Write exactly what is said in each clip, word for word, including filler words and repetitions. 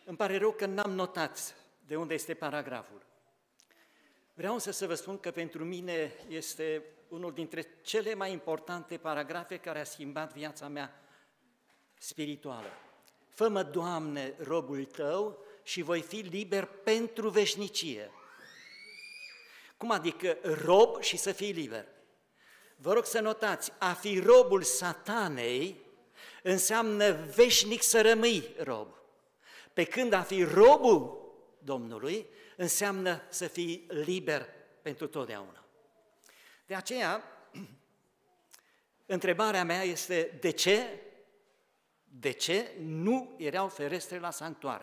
Îmi pare rău că n-am notat de unde este paragraful. Vreau însă să vă spun că pentru mine este unul dintre cele mai importante paragrafe care a schimbat viața mea spirituală. Fă-mă, Doamne, robul Tău și voi fi liber pentru veșnicie. Cum adică rob și să fii liber? Vă rog să notați, a fi robul satanei înseamnă veșnic să rămâi rob. Pe când a fi robul Domnului înseamnă să fii liber pentru totdeauna. De aceea, întrebarea mea este de ce, de ce nu erau ferestre la sanctuar?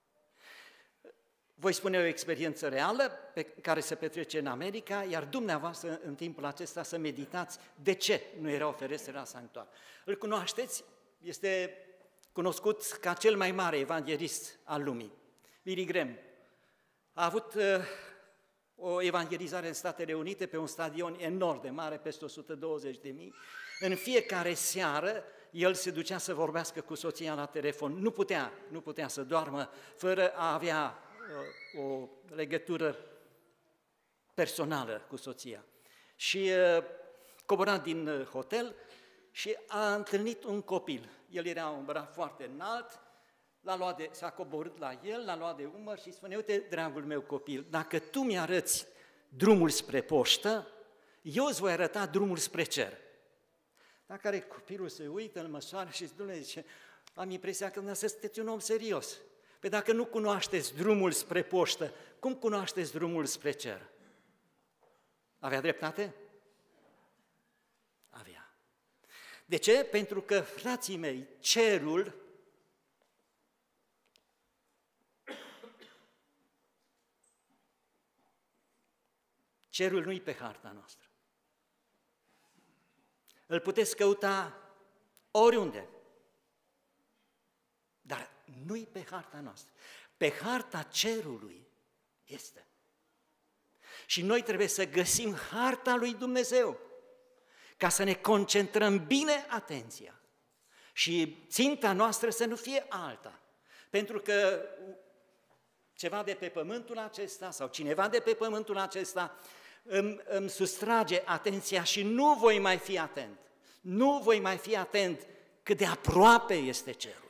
Voi spune o experiență reală pe care se petrece în America, iar dumneavoastră în timpul acesta să meditați de ce nu erau ferestre la sanctuar. Îl cunoașteți? Este cunoscut ca cel mai mare evanghelist al lumii, Billy Graham. A avut uh, o evangelizare în Statele Unite pe un stadion enorm de mare, peste o sută douăzeci de mii. În fiecare seară el se ducea să vorbească cu soția la telefon. Nu putea, nu putea să doarmă fără a avea uh, o legătură personală cu soția. Și uh, cobora din hotel și a întâlnit un copil. El era un bărat foarte înalt, l-a luat de, s-a coborât la el, l-a luat de umăr și spune, uite, dragul meu copil, dacă tu mi-arăți drumul spre poștă, eu îți voi arăta drumul spre cer. La care copilul se uită, îl măsoară și zice, am impresia că dumneavoastră sunteți un om serios. Păi dacă nu cunoașteți drumul spre poștă, cum cunoașteți drumul spre cer? Avea dreptate? Avea. De ce? Pentru că, frații mei, cerul cerul nu-i pe harta noastră. Îl puteți căuta oriunde, dar nu-i pe harta noastră. Pe harta cerului este. Și noi trebuie să găsim harta lui Dumnezeu, ca să ne concentrăm bine atenția și ținta noastră să nu fie alta. Pentru că ceva de pe pământul acesta sau cineva de pe pământul acesta îmi, îmi sustrage atenția și nu voi mai fi atent. Nu voi mai fi atent cât de aproape este cerul.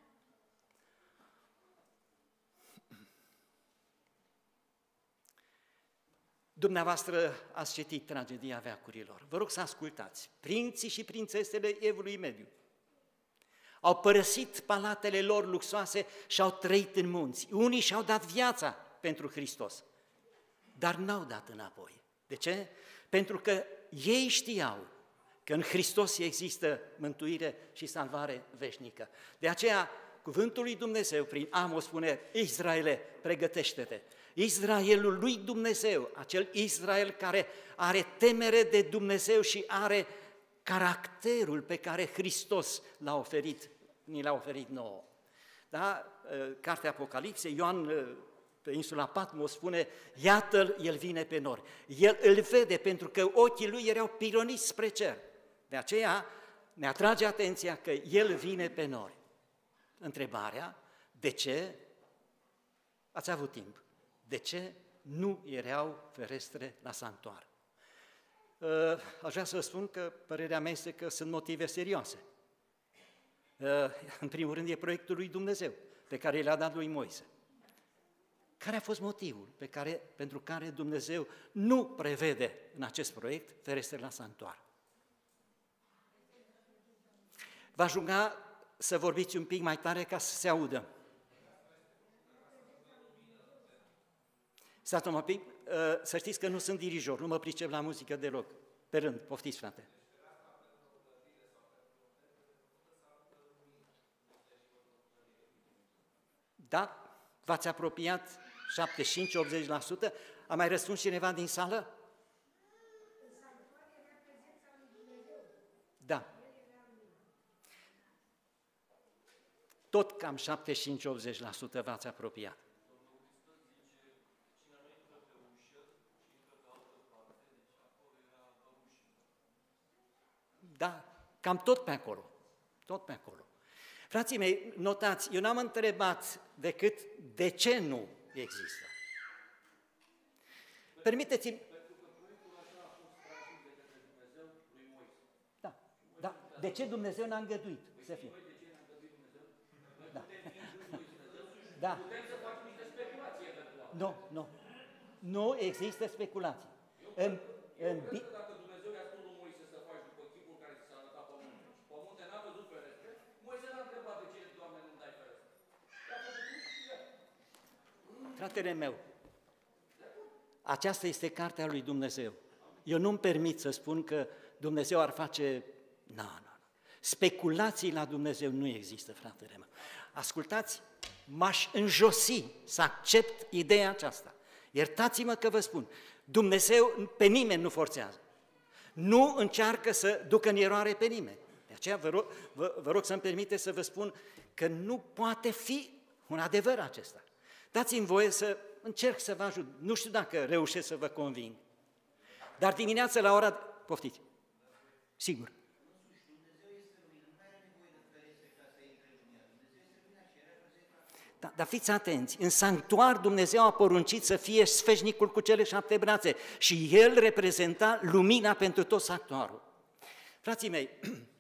Dumneavoastră ați citit Tragedia veacurilor. Vă rog să ascultați. Prinții și prințesele Evului Mediu au părăsit palatele lor luxoase și au trăit în munți. Unii și-au dat viața pentru Hristos, dar n-au dat înapoi. De ce? Pentru că ei știau că în Hristos există mântuire și salvare veșnică. De aceea, cuvântul lui Dumnezeu prin Amos spune, Israele, pregătește-te. Israelul lui Dumnezeu, acel Israel care are temere de Dumnezeu și are caracterul pe care Hristos l-a oferit, ni l-a oferit nouă. Da? Cartea Apocalipsei, Ioan pe insula Patmos spune, iată-l, el vine pe nori. El îl vede pentru că ochii lui erau pironiți spre cer. De aceea ne atrage atenția că el vine pe nori. Întrebarea, de ce? Ați avut timp. De ce nu erau ferestre la sanctuar? Aș vrea să vă spun că părerea mea este că sunt motive serioase. În primul rând e proiectul lui Dumnezeu, pe care l-a dat lui Moise. Care a fost motivul pe care, pentru care Dumnezeu nu prevede în acest proiect ferestre la sanctuar? V-aș ruga să vorbiți un pic mai tare ca să se audă. Stați un pic, să știți că nu sunt dirijor, nu mă pricep la muzică deloc. Pe rând, poftiți, frate. Da? V-ați apropiat șaptezeci și cinci la optzeci la sută? A mai răspuns cineva din sală? Da. Tot cam șaptezeci și cinci la optzeci la sută v-ați apropiat. Da, cam tot pe acolo, tot pe acolo. Frații mei, notați, eu n-am întrebat decât de ce nu există. Permiteți-mi... Da, da. De ce Dumnezeu n-a îngăduit să fie? Da. Da. Nu, nu. Nu există speculații. În, în... Dacă Dumnezeu i-a spus lui Moise să faci după chipul care ți s-a arătat pământul și pământul n-a văzut ferestre, Moise n-a întrebat de ce, Doamne, nu-mi dai ferestre. Fratele meu, aceasta este cartea lui Dumnezeu. Eu nu-mi permit să spun că Dumnezeu ar face... Nu, nu, nu. Speculații la Dumnezeu nu există, fratele meu. Ascultați, m-aș înjosi să accept ideea aceasta. Iertați-mă că vă spun, Dumnezeu pe nimeni nu forțează. Nu încearcă să ducă în eroare pe nimeni. De aceea vă rog, vă, vă rog să-mi permite să vă spun că nu poate fi un adevăr acesta. Dați-mi voie să încerc să vă ajut. Nu știu dacă reușesc să vă conving. Dar dimineața la ora... Poftiți. Sigur. Da, dar fiți atenți, în sanctuar Dumnezeu a poruncit să fie sfeșnicul cu cele șapte brațe și El reprezenta lumina pentru tot sanctuarul. Frații mei,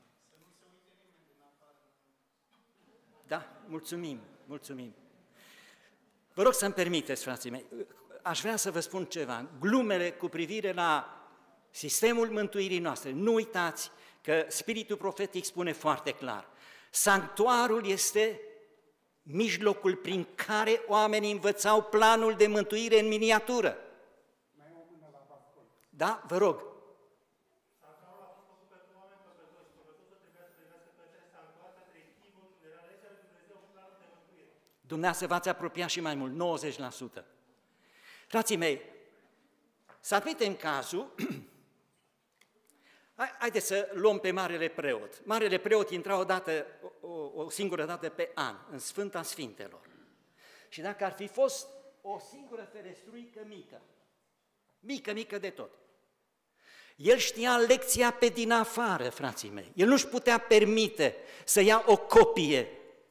da, mulțumim, mulțumim. Vă rog să-mi permiteți, frații mei, aș vrea să vă spun ceva, glumele cu privire la sistemul mântuirii noastre. Nu uitați că Spiritul Profetic spune foarte clar, sanctuarul este mijlocul prin care oamenii învățau planul de mântuire în miniatură. Da, vă rog. Dumneavoastră v-ați apropiat și mai mult, nouăzeci la sută. Frații mei, să admitem cazul, haideți să luăm pe Marele Preot. Marele Preot intra o, dată, o, o singură dată pe an, în Sfânta Sfintelor. Și dacă ar fi fost o singură ferestruică mică, mică, mică de tot, el știa lecția pe din afară, frații mei. El nu-și putea permite să ia o copie.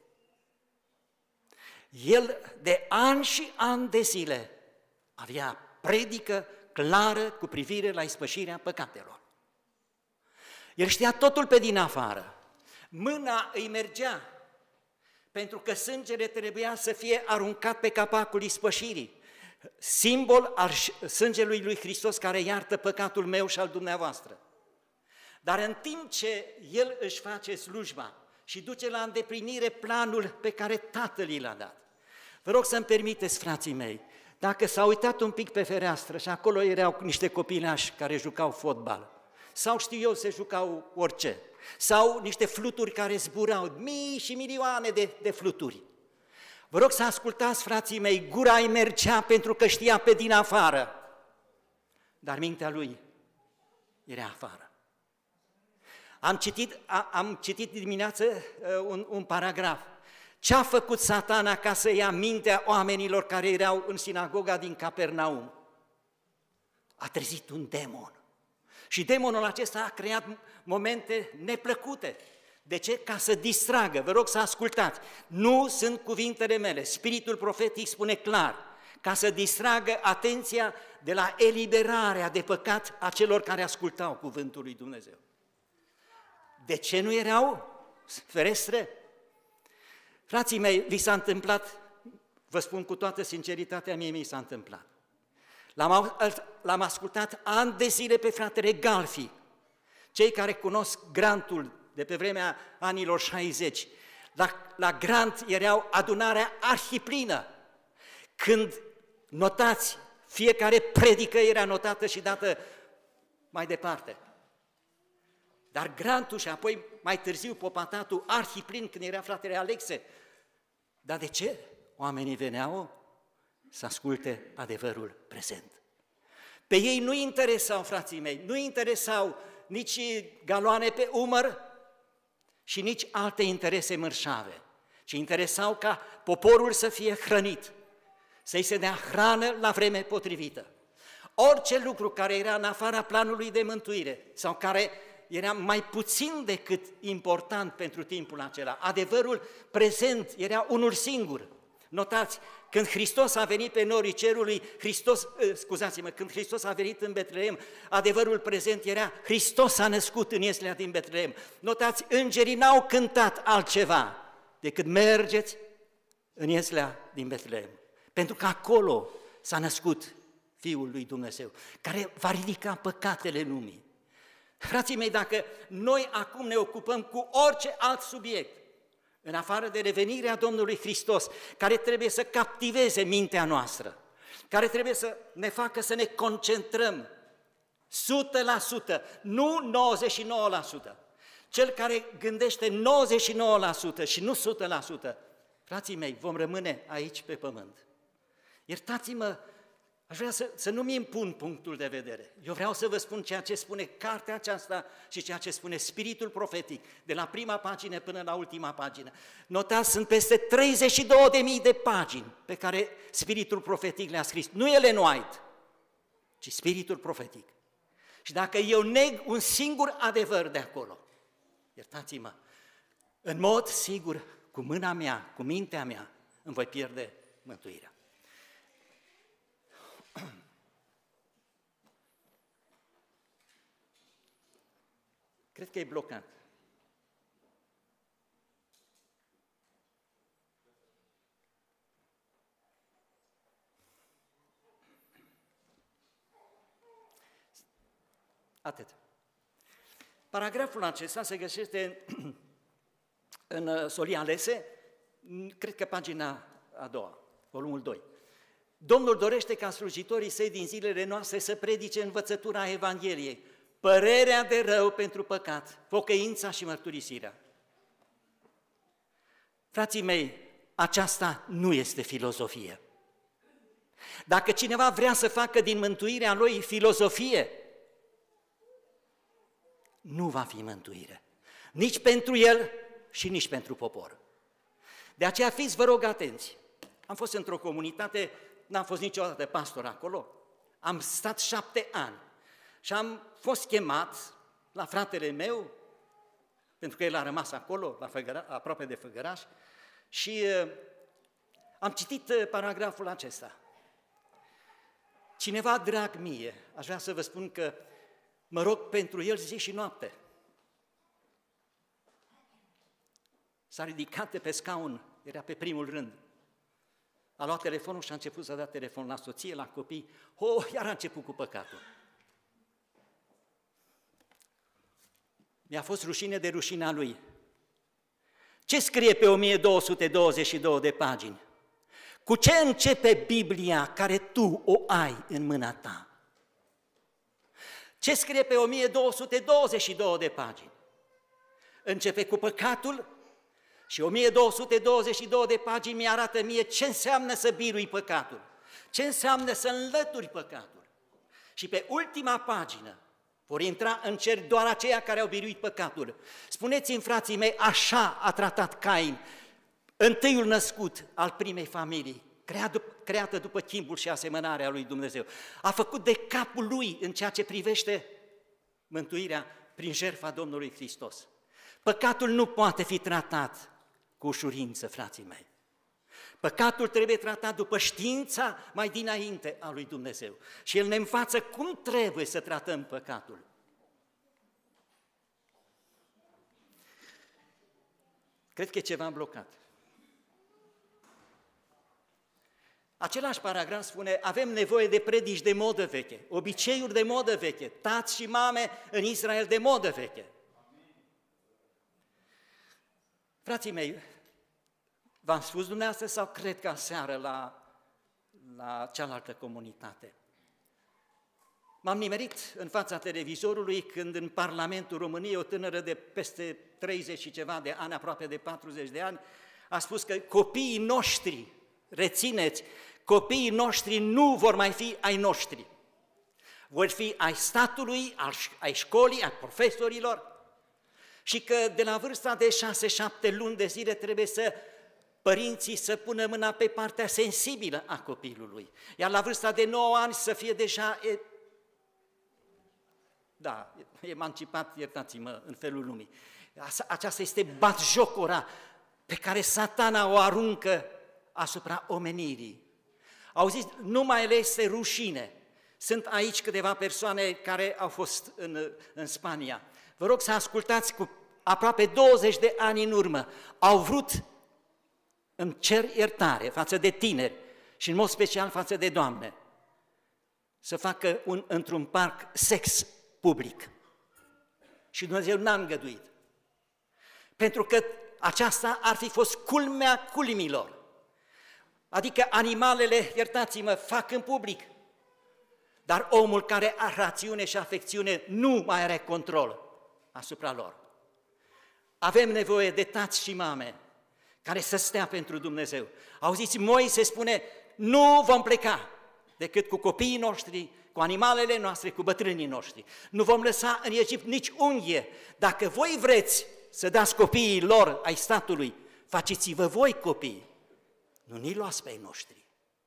El de ani și ani de zile avea predică clară cu privire la ispășirea păcatelor. El știa totul pe din afară. Mâna îi mergea, pentru că sângele trebuia să fie aruncat pe capacul ispășirii, simbol al sângelui lui Hristos care iartă păcatul meu și al dumneavoastră. Dar în timp ce el își face slujba și duce la îndeplinire planul pe care Tatăl l-a dat, vă rog să-mi permiteți, frații mei, dacă s-a uitat un pic pe fereastră și acolo erau niște copilași care jucau fotbal, sau știu eu, se jucau orice, sau niște fluturi care zburau, mii și milioane de, de fluturi. Vă rog să ascultați, frații mei, gura îi mergea pentru că știa pe din afară, dar mintea lui era afară. Am citit, a, am citit dimineață uh, un, un paragraf. Ce-a făcut Satana ca să ia mintea oamenilor care erau în sinagoga din Capernaum? A trezit un demon. Și demonul acesta a creat momente neplăcute. De ce? Ca să distragă. Vă rog să ascultați. Nu sunt cuvintele mele. Spiritul profetic spune clar. Ca să distragă atenția de la eliberarea de păcat a celor care ascultau cuvântul lui Dumnezeu. De ce nu erau ferestre? Frații mei, vi s-a întâmplat, vă spun cu toată sinceritatea, mie mi s-a întâmplat. L-am ascultat ani de zile pe fratele Galfi, cei care cunosc Grantul de pe vremea anilor șaizeci. La, la Grant erau adunarea arhiplină. Când notați, fiecare predică era notată și dată mai departe. Dar Grantul și apoi mai târziu Popatatul arhiplin când era fratele Alexe. Dar de ce? Oamenii veneau să asculte adevărul prezent. Pe ei nu interesau, frații mei, nu interesau nici galoane pe umăr și nici alte interese mărșave, ci interesau ca poporul să fie hrănit, să-i se dea hrană la vreme potrivită. Orice lucru care era în afara planului de mântuire sau care era mai puțin decât important pentru timpul acela. Adevărul prezent era unul singur. Notați, când Hristos a venit pe norii cerului, Hristos, scuzați-mă, când Hristos a venit în Betleem, adevărul prezent era Hristos a născut în ieslea din Betleem. Notați, îngerii n-au cântat altceva decât mergeți în ieslea din Betleem, pentru că acolo s-a născut Fiul lui Dumnezeu, care va ridica păcatele lumii. Frații mei, dacă noi acum ne ocupăm cu orice alt subiect, în afară de revenirea Domnului Hristos, care trebuie să captiveze mintea noastră, care trebuie să ne facă să ne concentrăm o sută la sută, nu nouăzeci și nouă la sută. Cel care gândește nouăzeci și nouă la sută și nu o sută la sută, frații mei, vom rămâne aici pe pământ. Iertați-mă, aș vrea să, să nu-mi impun punctul de vedere. Eu vreau să vă spun ceea ce spune cartea aceasta și ceea ce spune spiritul profetic, de la prima pagină până la ultima pagină. Notați, sunt peste treizeci și două de mii de pagini pe care spiritul profetic le-a scris. Nu Ellen White, ci spiritul profetic. Și dacă eu neg un singur adevăr de acolo, iertați-mă, în mod sigur, cu mâna mea, cu mintea mea, îmi voi pierde mântuirea. Cred că e blocat. Atât. Paragraful acesta se găsește în Solia Alese, cred că pagina a doua, volumul doi. Domnul dorește ca slujitorii săi din zilele noastre să predice învățătura Evangheliei, părerea de rău pentru păcat, pocăința și mărturisirea. Frații mei, aceasta nu este filozofie. Dacă cineva vrea să facă din mântuirea lui filozofie, nu va fi mântuire. Nici pentru el și nici pentru popor. De aceea fiți, vă rog, atenți. Am fost într-o comunitate, n-am fost niciodată pastor acolo, am stat șapte ani și am fost chemat la fratele meu, pentru că el a rămas acolo, la Făgăra, aproape de Făgăraș, și uh, am citit uh, paragraful acesta. Cineva drag mie, aș vrea să vă spun că mă rog pentru el zi și noapte. S-a ridicat de pe scaun, era pe primul rând. A luat telefonul și a început să dea telefon la soție, la copii. Oh, iar a început cu păcatul. Mi-a fost rușine de rușinea lui. Ce scrie pe o mie două sute douăzeci și două de pagini? Cu ce începe Biblia care tu o ai în mâna ta? Ce scrie pe o mie două sute douăzeci și două de pagini? Începe cu păcatul și o mie două sute douăzeci și două de pagini mi-arată mie ce înseamnă să birui păcatul, ce înseamnă să înlături păcatul. Și pe ultima pagină vor intra în cer doar aceia care au biruit păcatul. Spuneți-mi, frații mei, așa a tratat Cain, întâiul născut al primei familii, creată după chimpul și asemănarea lui Dumnezeu. A făcut de capul lui în ceea ce privește mântuirea prin jertfa Domnului Hristos. Păcatul nu poate fi tratat cu ușurință, frații mei. Păcatul trebuie tratat după știința mai dinainte a lui Dumnezeu. Și El ne învață cum trebuie să tratăm păcatul. Cred că e ceva blocat. Același paragraf spune, avem nevoie de predici de modă veche, obiceiuri de modă veche, tați și mame în Israel de modă veche. Frații mei, v-am spus dumneavoastră sau cred că aseară la, la cealaltă comunitate? M-am nimerit în fața televizorului când în Parlamentul României o tânără de peste treizeci și ceva de ani, aproape de patruzeci de ani, a spus că copiii noștri, rețineți, copiii noștri nu vor mai fi ai noștri. Vor fi ai statului, ai școlii, ai profesorilor și că de la vârsta de șase-șapte luni de zile trebuie să părinții să pună mâna pe partea sensibilă a copilului, iar la vârsta de nouă ani să fie deja da, emancipat, iertați-mă, în felul lumii. Aceasta este batjocora pe care Satana o aruncă asupra omenirii. Auziți, nu mai le este rușine. Sunt aici câteva persoane care au fost în, în Spania. Vă rog să ascultați, cu aproape douăzeci de ani în urmă, au vrut în cer iertare față de tineri și în mod special față de doamne, să facă un, într-un parc sex public. Și Dumnezeu n-a îngăduit. Pentru că aceasta ar fi fost culmea culmilor. Adică animalele, iertați-mă, fac în public, dar omul care are rațiune și afecțiune nu mai are control asupra lor. Avem nevoie de tați și mame care să stea pentru Dumnezeu. Auziți, Moise spune, nu vom pleca decât cu copiii noștri, cu animalele noastre, cu bătrânii noștri. Nu vom lăsa în Egipt nici unghie. Dacă voi vreți să dați copiii lor ai statului, faceți-vă voi copii, nu ni luați pe ai noștri.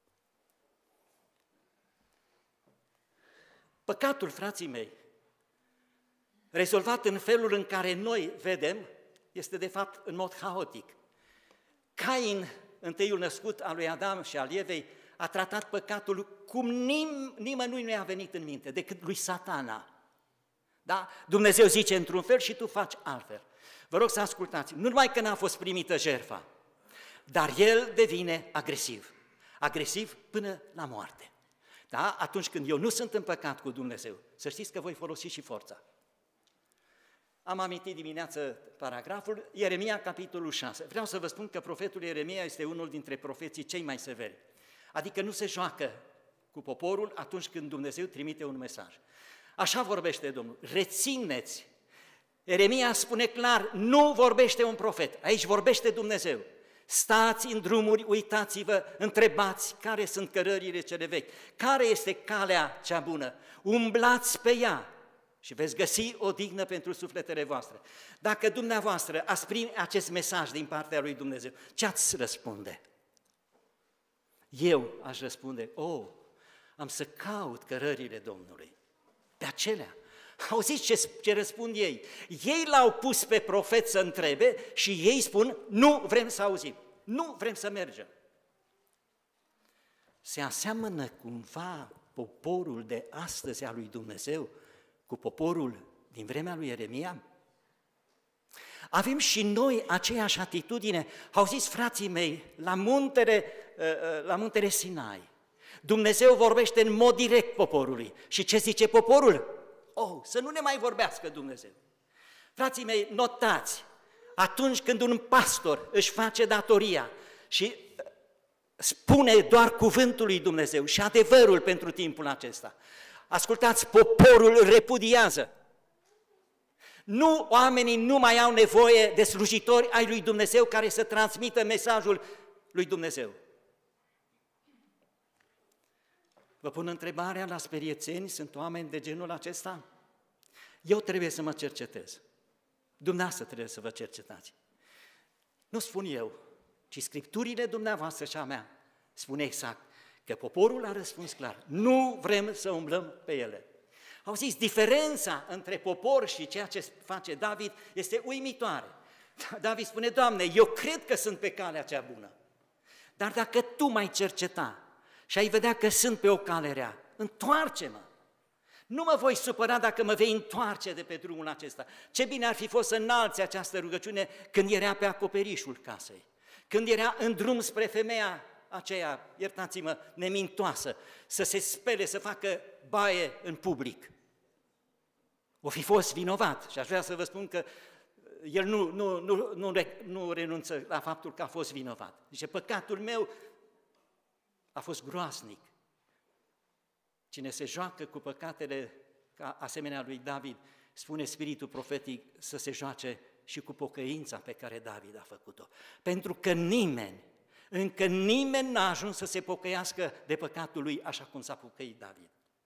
Păcatul, frații mei, rezolvat în felul în care noi vedem, este de fapt în mod haotic. Cain, întâiul născut al lui Adam și al Evei, a tratat păcatul cum nim, nimănui nu i-a venit în minte, decât lui Satana. Da? Dumnezeu zice într-un fel și tu faci altfel. Vă rog să ascultați, nu numai că n-a fost primită jertfa, dar el devine agresiv. Agresiv până la moarte. Da? Atunci când eu nu sunt în păcat cu Dumnezeu, să știți că voi folosi și forța. Am amintit dimineață paragraful, Ieremia, capitolul șase. Vreau să vă spun că profetul Ieremia este unul dintre profeții cei mai severi. Adică nu se joacă cu poporul atunci când Dumnezeu trimite un mesaj. Așa vorbește Domnul, rețineți. Ieremia spune clar, nu vorbește un profet, aici vorbește Dumnezeu. Stați în drumuri, uitați-vă, întrebați care sunt cărările cele vechi, care este calea cea bună, umblați pe ea și veți găsi o dignă pentru sufletele voastre. Dacă dumneavoastră ați primi acest mesaj din partea lui Dumnezeu, ce ați răspunde? Eu aș răspunde, oh, am să caut cărările Domnului, pe acelea. Auziți ce, ce răspund ei? Ei l-au pus pe profet să întrebe și ei spun, nu vrem să auzim, nu vrem să mergem. Se aseamănă cumva poporul de astăzi al lui Dumnezeu cu poporul din vremea lui Ieremia? Avem și noi aceeași atitudine. Auziți, frații mei, la muntele, la muntele Sinai, Dumnezeu vorbește în mod direct poporului. Și ce zice poporul? Oh, să nu ne mai vorbească Dumnezeu. Frații mei, notați, atunci când un pastor își face datoria și spune doar cuvântul lui Dumnezeu și adevărul pentru timpul acesta, ascultați, poporul repudiază. Nu, oamenii nu mai au nevoie de slujitori ai lui Dumnezeu care să transmită mesajul lui Dumnezeu. Vă pun întrebarea la speriețeni, sunt oameni de genul acesta? Eu trebuie să mă cercetez. Dumneavoastră trebuie să vă cercetați. Nu spun eu, ci Scripturile dumneavoastră și a mea spune exact că poporul a răspuns clar. Nu vrem să umblăm pe ele. Auziți, diferența între popor și ceea ce face David este uimitoare. David spune, Doamne, eu cred că sunt pe calea cea bună, dar dacă Tu m-ai cerceta și ai vedea că sunt pe o cale rea, întoarce-mă. Nu mă voi supăra dacă mă vei întoarce de pe drumul acesta. Ce bine ar fi fost să înalți această rugăciune când era pe acoperișul casei, când era în drum spre femeia aceea, iertați-mă, nemintoasă, să se spele, să facă baie în public. O fi fost vinovat și aș vrea să vă spun că el nu, nu, nu, nu, nu renunță la faptul că a fost vinovat. Zice, păcatul meu a fost groaznic. Cine se joacă cu păcatele ca asemenea lui David, spune spiritul profetic să se joace și cu pocăința pe care David a făcut-o. Pentru că nimeni, încă nimeni n-a ajuns să se pocăiască de păcatul lui așa cum s-a pocăit David.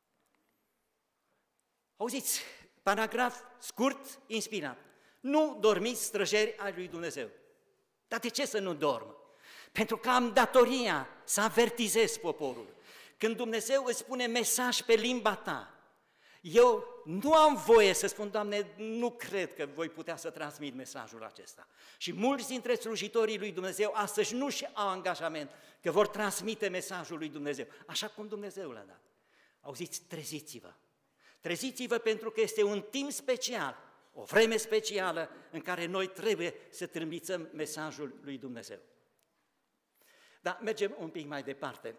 Auziți, paragraf scurt, inspirat. Nu dormiți, străjeri ai lui Dumnezeu. Dar de ce să nu dorm? Pentru că am datoria să avertizez poporul. Când Dumnezeu îți spune mesaj pe limba ta, Eu nu am voie să spun, Doamne, nu cred că voi putea să transmit mesajul acesta. Și mulți dintre slujitorii lui Dumnezeu astăzi nu-și au angajament că vor transmite mesajul lui Dumnezeu, așa cum Dumnezeu l-a dat. Auziți, treziți-vă! Treziți-vă pentru că este un timp special, o vreme specială în care noi trebuie să trimițăm mesajul lui Dumnezeu. Dar mergem un pic mai departe.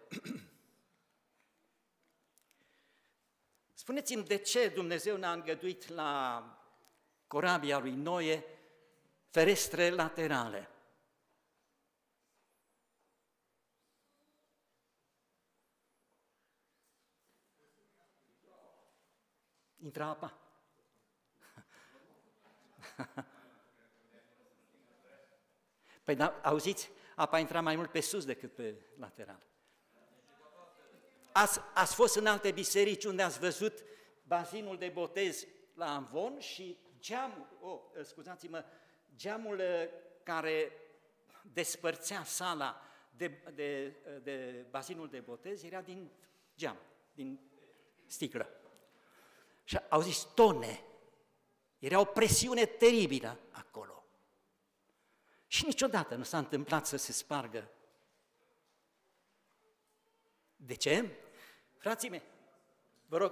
Spuneți-mi de ce Dumnezeu ne-a îngăduit la corabia lui Noe ferestre laterale. Intra apa. Păi da, auziți, apa intra mai mult pe sus decât pe lateral. Ați, ați fost în alte biserici unde ați văzut bazinul de botez la amvon și geamul, oh, scuzați-mă, geamul care despărțea sala de, de, de bazinul de botez era din geam, din sticlă. Și au zis tone, era o presiune teribilă acolo. Și niciodată nu s-a întâmplat să se spargă. De ce? Frații mei, vă rog,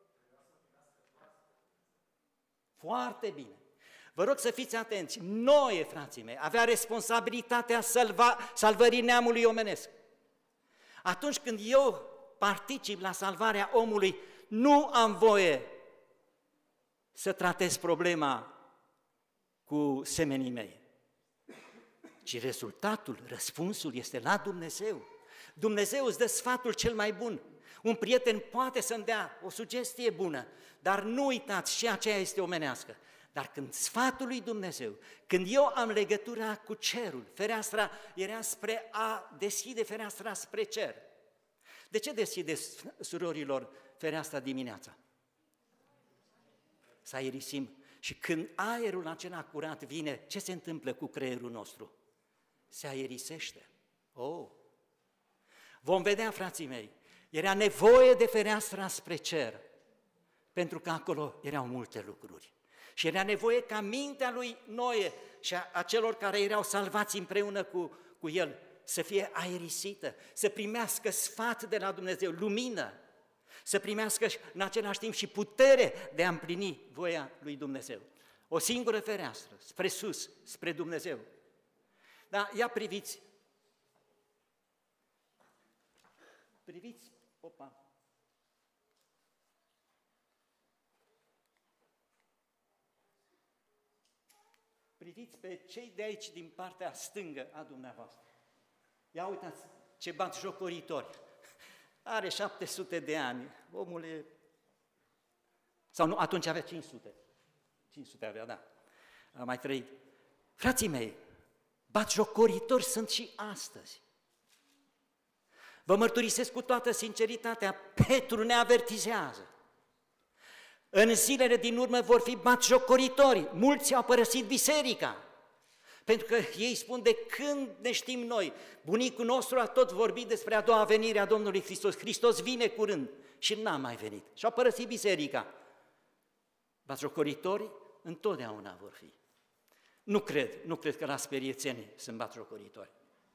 foarte bine, vă rog să fiți atenți, Noe, frații mei, avea responsabilitatea salva, salvării neamului omenesc. Atunci când eu particip la salvarea omului, nu am voie să tratez problema cu semenii mei, ci rezultatul, răspunsul este la Dumnezeu. Dumnezeu îți dă sfatul cel mai bun. Un prieten poate să-mi dea o sugestie bună, dar nu uitați, și aceea este omenească. Dar când sfatul lui Dumnezeu, când eu am legătura cu cerul, fereastra era spre a deschide fereastra spre cer. De ce deschideți, surorilor, fereastra dimineața? Să aerisim. Și când aerul acela curat vine, ce se întâmplă cu creierul nostru? Se aerisește. Oh! Vom vedea, frații mei, era nevoie de fereastra spre cer, pentru că acolo erau multe lucruri. Și era nevoie ca mintea lui Noe și a, a celor care erau salvați împreună cu, cu el să fie aerisită, să primească sfat de la Dumnezeu, lumină, să primească în același timp și putere de a împlini voia lui Dumnezeu. O singură fereastră, spre sus, spre Dumnezeu. Dar ia priviți, priviți, opa, priviți pe cei de aici din partea stângă a dumneavoastră. Ia uitați ce batjocoritori. Are șapte sute de ani, omul e... Sau nu, atunci avea cinci sute. cinci sute avea, da. A mai trăit. Frații mei, batjocoritori sunt și astăzi. Vă mărturisesc cu toată sinceritatea, Petru ne avertizează. În zilele din urmă vor fi batjocoritori, mulți au părăsit biserica, pentru că ei spun de când ne știm noi, bunicul nostru a tot vorbit despre a doua venire a Domnului Hristos, Hristos vine curând și n-a mai venit și au părăsit biserica. Batjocoritori întotdeauna vor fi. Nu cred, nu cred că la Speriețeni sunt batjocoritori.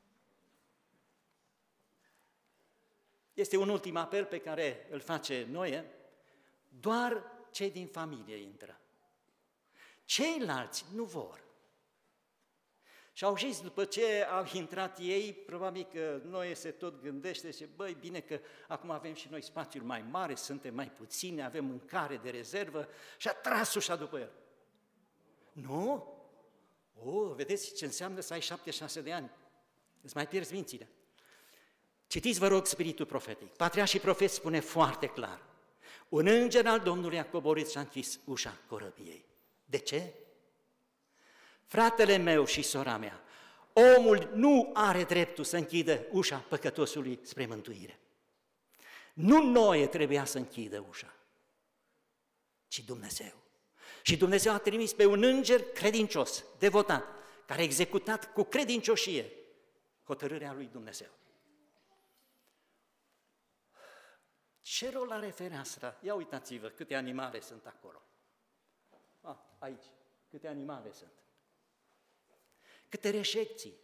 Este un ultim apel pe care îl face Noe, doar cei din familie intră. Ceilalți nu vor. Și au zis, după ce au intrat ei, probabil că Noe se tot gândește și băi, bine că acum avem și noi spațiul mai mare, suntem mai puțini, avem mâncare de rezervă și a tras ușa după el. Nu? O, vedeți ce înseamnă să ai șaptezeci și șase de ani? Îți mai pierzi mințile. Citiți, vă rog, spiritul profetic. Patriarh și profet spune foarte clar. Un înger al Domnului a coborât și a închis ușa corăbiei. De ce? Fratele meu și sora mea, omul nu are dreptul să închidă ușa păcătosului spre mântuire. Nu Noe trebuia să închidă ușa, ci Dumnezeu. Și Dumnezeu a trimis pe un înger credincios, devotat, care a executat cu credincioșie hotărârea lui Dumnezeu. Ce rol are fereastra? Ia uitați-vă câte animale sunt acolo. Ah, aici, câte animale sunt. Câte reșecții.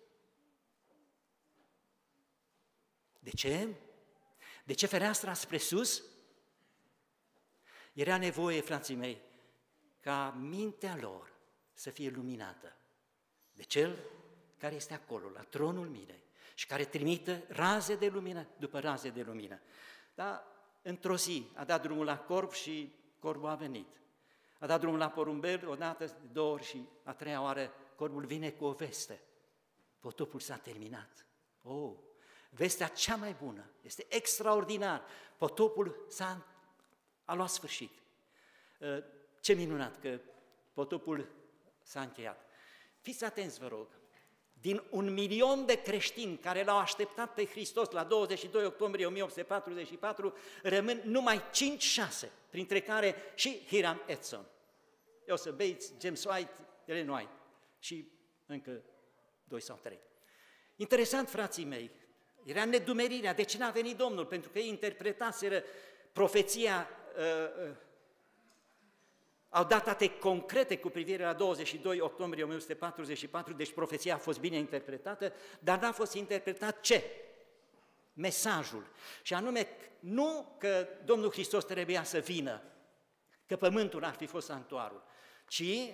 De ce? De ce fereastra spre sus? Era nevoie, frații mei, ca mintea lor să fie luminată de Cel care este acolo, la tronul milei, și care trimite raze de lumină după raze de lumină. Dar într-o zi a dat drumul la corb și corbul a venit. A dat drumul la porumbel o dată, două ori și a treia oară corbul vine cu o veste. Potopul s-a terminat. Oh, vestea cea mai bună, este extraordinar. Potopul s-a a luat sfârșit. Ce minunat că potopul s-a încheiat. Fiți atenți, vă rog, din un milion de creștini care l-au așteptat pe Hristos la douăzeci și doi octombrie o mie opt sute patruzeci și patru, rămân numai cinci șase, printre care și Hiram Edson. Joseph Bates, James White, Ellen White și încă doi sau trei. Interesant, frații mei, era nedumerirea, de ce n-a venit Domnul? Pentru că ei interpretaseră profeția, uh, uh, au dat date concrete cu privire la douăzeci și doi octombrie o mie opt sute patruzeci și patru, deci profeția a fost bine interpretată, dar n-a fost interpretat ce? Mesajul. Și anume, nu că Domnul Hristos trebuia să vină, că pământul ar fi fost sanctuarul, ci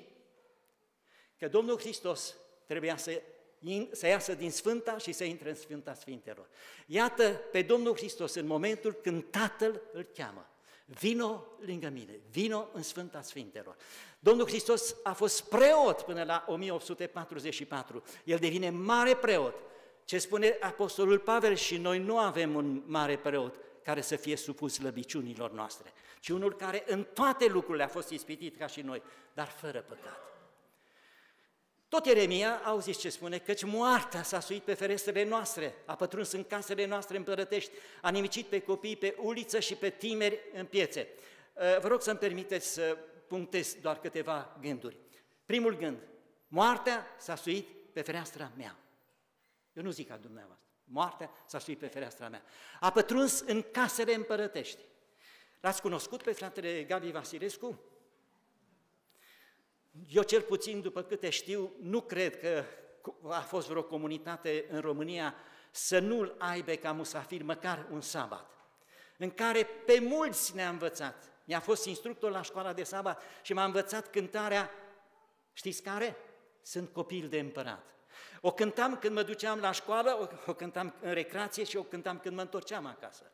că Domnul Hristos trebuia să, să iasă din Sfânta și să intre în Sfânta Sfintelor. Iată pe Domnul Hristos în momentul când Tatăl îl cheamă. Vino lângă mine, vino în Sfânta Sfintelor. Domnul Hristos a fost preot până la o mie opt sute patruzeci și patru. El devine mare preot. Ce spune Apostolul Pavel, și noi nu avem un mare preot care să fie supus slăbiciunilor noastre, ci unul care în toate lucrurile a fost ispitit ca și noi, dar fără păcat. Tot Ieremia, auziți ce spune, căci moartea s-a suit pe ferestrele noastre, a pătruns în casele noastre împărătești, a nimicit pe copii pe uliță și pe tineri în piețe. Vă rog să-mi permiteți să punctez doar câteva gânduri. Primul gând, moartea s-a suit pe fereastra mea. Eu nu zic ca dumneavoastră, moartea s-a suit pe fereastra mea. A pătruns în casele împărătești. L-ați cunoscut pe fratele Gabi Vasilescu? Eu cel puțin, după câte știu, nu cred că a fost vreo comunitate în România să nu-l aibă ca musafir măcar un sabat, în care pe mulți ne-a învățat. Mi-a fost instructor la școala de sabat și m-a învățat cântarea, știți care? Sunt copil de împărat. O cântam când mă duceam la școală, o, o cântam în recreație și o cântam când mă întorceam acasă.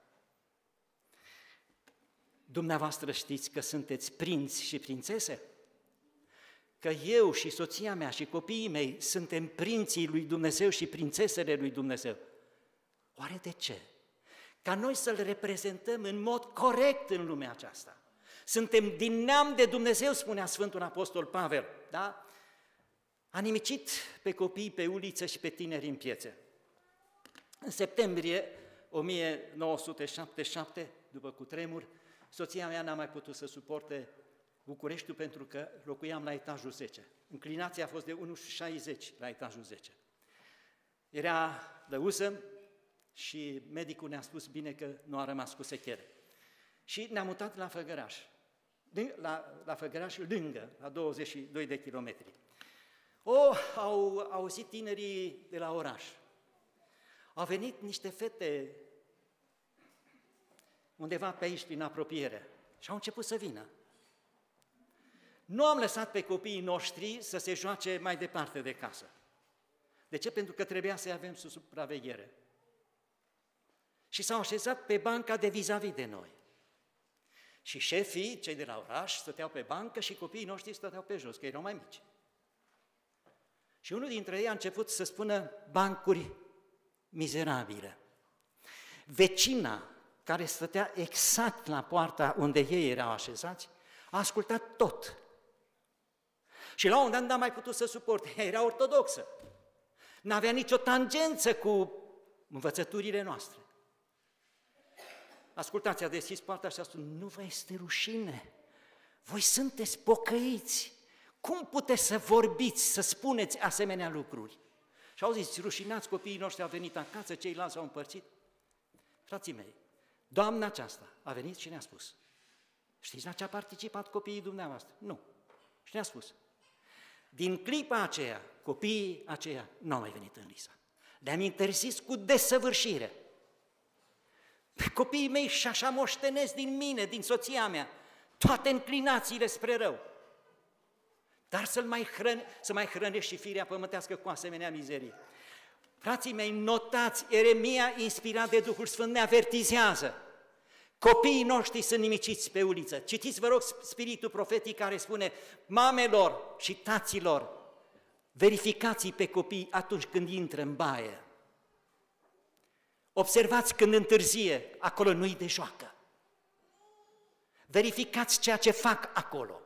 Dumneavoastră știți că sunteți prinți și prințese? Că eu și soția mea și copiii mei suntem prinții lui Dumnezeu și prințesele lui Dumnezeu. Oare de ce? Ca noi să-L reprezentăm în mod corect în lumea aceasta. Suntem din neam de Dumnezeu, spunea Sfântul Apostol Pavel, da? A nimicit pe copii pe uliță și pe tineri în piețe. În septembrie o mie nouă sute șaptezeci și șapte, după cutremur, soția mea n-a mai putut să suporte Bucureștiul pentru că locuiam la etajul zece. Înclinația a fost de unu virgulă șaizeci la etajul zece. Era lăuză și medicul ne-a spus bine că nu a rămas cu sechere. Și ne-am mutat la Făgăraș, la, la Făgăraș lângă, la douăzeci și doi de kilometri. O, au auzit tinerii de la oraș. Au venit niște fete undeva pe aici, prin apropiere, și au început să vină. Nu am lăsat pe copiii noștri să se joace mai departe de casă. De ce? Pentru că trebuia să-i avem sub supraveghere. Și s-au așezat pe banca de vis-a-vis de noi. Și șefii, cei de la oraș, stăteau pe bancă și copiii noștri stăteau pe jos, că erau mai mici. Și unul dintre ei a început să spună bancuri mizerabile. Vecina, care stătea exact la poarta unde ei erau așezați, a ascultat tot. Și la un moment dat n-a mai putut să suporte, era ortodoxă. N-avea nicio tangență cu învățăturile noastre. Ascultați, a deschis poarta și a spus, nu vă este rușine, voi sunteți pocăiți, cum puteți să vorbiți, să spuneți asemenea lucruri? Și au zis, rușinați, copiii noștri au venit acasă, ceilalți s-au împărțit. Frații mei, Doamna aceasta a venit și ne-a spus, știți la ce a participat copiii dumneavoastră? Nu. Și ne-a spus, din clipa aceea, copiii aceia nu au mai venit în Lisa. Le-am interzis cu desăvârșire. Copiii mei și așa moștenesc din mine, din soția mea, toate înclinațiile spre rău. Dar să mai, hrăne, să mai hrănești și firea pământească cu asemenea mizerie. Frații mei, notați, Ieremia, inspirat de Duhul Sfânt, ne avertizează. Copiii noștri sunt nimiciți pe uliță. Citiți, vă rog, spiritul profetic care spune, mamelor și taților, verificați pe copii atunci când intră în baie. Observați când întârzie, acolo nu-i de joacă. Verificați ceea ce fac acolo.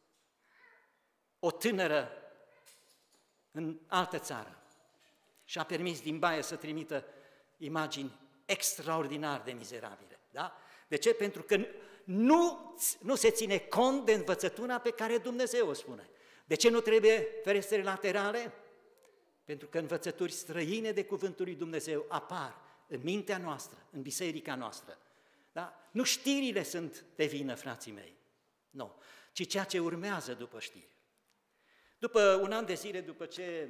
O tânără în altă țară și-a permis din baie să trimită imagini extraordinar de mizerabile. Da? De ce? Pentru că nu, nu se ține cont de învățătura pe care Dumnezeu o spune. De ce nu trebuie ferestre laterale? Pentru că învățături străine de cuvântul lui Dumnezeu apar în mintea noastră, în biserica noastră. Da? Nu știrile sunt de vină, frații mei, nu, ci ceea ce urmează după știri. După un an de zile, după ce,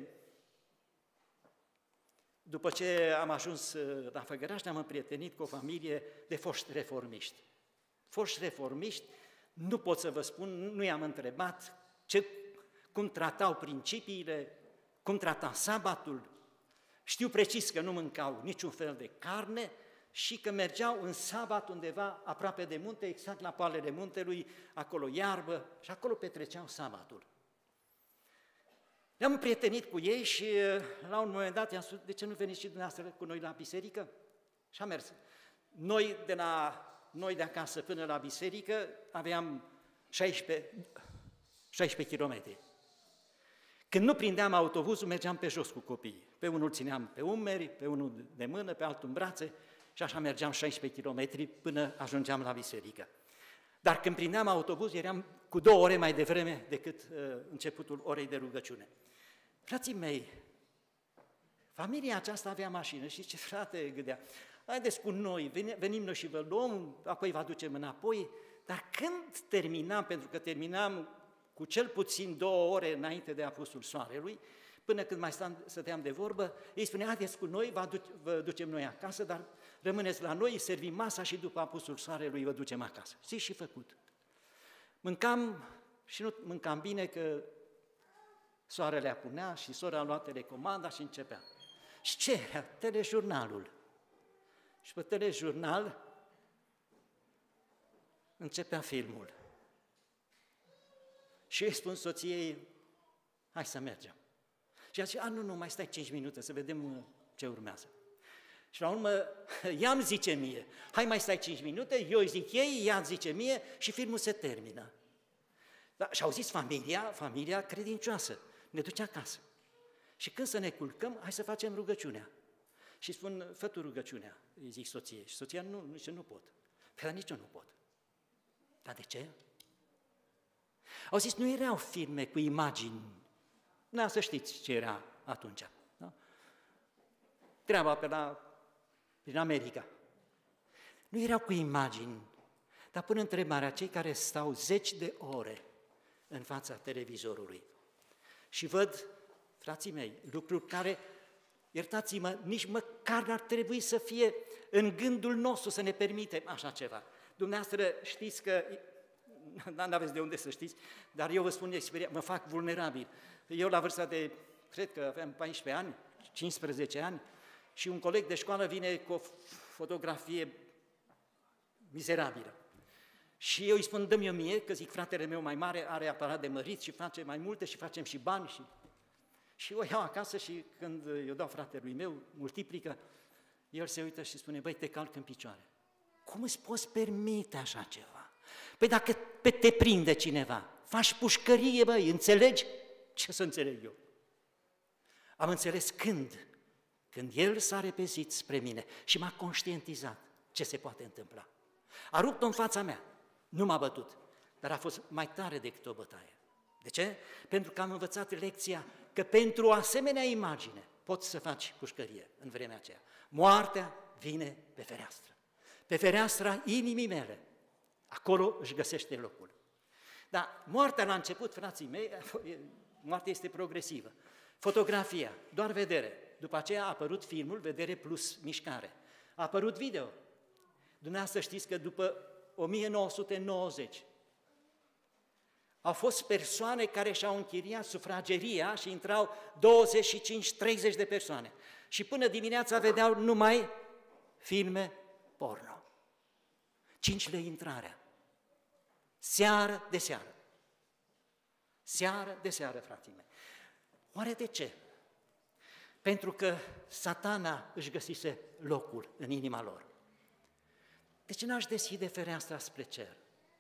după ce am ajuns la Făgăraș, ne-am împrietenit cu o familie de foști reformiști. Foști reformiști, nu pot să vă spun, nu i-am întrebat ce, cum tratau principiile, cum trata sabatul. Știu precis că nu mâncau niciun fel de carne și că mergeau în sabat undeva aproape de munte, exact la poalele muntelui, acolo iarbă și acolo petreceau sabatul. Ne-am împrietenit cu ei și la un moment dat i-am spus, de ce nu veniți și dumneavoastră cu noi la biserică? Și am mers. Noi de, la, noi de acasă până la biserică aveam șaisprezece kilometri. Când nu prindeam autobuzul, mergeam pe jos cu copiii. Pe unul țineam pe umeri, pe unul de mână, pe altul în brațe și așa mergeam șaisprezece kilometri până ajungeam la biserică. Dar când prindeam autobuz, eram cu două ore mai devreme decât uh, începutul orei de rugăciune. Frații mei, familia aceasta avea mașină și ce frate gândea, haideți cu noi, venim noi și vă luăm, apoi vă aducem înapoi, dar când terminam, pentru că terminam cu cel puțin două ore înainte de apusul soarelui, până când mai stăteam de vorbă, ei spunea, haideți cu noi, vă, aduc, vă ducem noi acasă, dar rămâneți la noi, servim masa și după apusul soarelui vă ducem acasă. Zis și făcut. Mâncam și nu mâncam bine, că soarele apunea și sora a luat telecomanda și începea. Și ce era? Telejurnalul. Și pe telejurnal începea filmul. Și îi spun soției, hai să mergem. Și ea zice, a, nu, nu, mai stai cinci minute să vedem ce urmează. Și la urmă, ea îmi zice mie, hai mai stai cinci minute, eu îi zic ei, ea îmi zice mie și filmul se termină. Da, și au zis familia, familia credincioasă, ne duce acasă. Și când să ne culcăm, hai să facem rugăciunea. Și spun, fă tu rugăciunea, îi zic soției. Și soția, nu, zice, nu pot. Păi, nici eu nu pot. Dar de ce? Au zis, nu erau filme cu imagini. Nu, să știți ce era atunci. Da? Treaba pe la, prin America. Nu erau cu imagini, dar până întrebarea, cei care stau zeci de ore în fața televizorului și văd, frații mei, lucruri care, iertați-mă, nici măcar n-ar trebui să fie în gândul nostru să ne permitem așa ceva. Dumneavoastră știți că, n-aveți de unde să știți, dar eu vă spun de experiență, mă fac vulnerabil. Eu la vârsta de, cred că aveam paisprezece ani, cincisprezece ani, și un coleg de școală vine cu o fotografie mizerabilă. Și eu îi spun, dă-mi-o mie, că zic, fratele meu mai mare are aparat de mărit și face mai multe și facem și bani. Și, și o iau acasă și când eu dau fratelui meu, multiplică, el se uită și spune, băi, te calc în picioare. Cum îți poți permite așa ceva? Păi dacă te prinde cineva, faci pușcărie, băi, înțelegi? Ce să înțeleg eu? Am înțeles când? Când el s-a repezit spre mine și m-a conștientizat ce se poate întâmpla. A rupt-o în fața mea, nu m-a bătut, dar a fost mai tare decât o bătaie. De ce? Pentru că am învățat lecția că pentru o asemenea imagine poți să faci pușcărie în vremea aceea. Moartea vine pe fereastră. pe fereastra inimii mele. Acolo își găsește locul. Dar moartea la început, frații mei, moartea este progresivă. Fotografia, doar vedere. După aceea a apărut filmul, vedere plus mișcare. A apărut video. Dumneavoastră știți că după o mie nouă sute nouăzeci au fost persoane care și-au închiriat sufrageria și intrau douăzeci și cinci treizeci de persoane. Și până dimineața vedeau numai filme porno. Cinci lei intrarea. Seară de seară. Seară de seară, frații mei. Oare de ce? Pentru că Satana își găsise locul în inima lor. De ce n-aș deschide fereastra spre cer?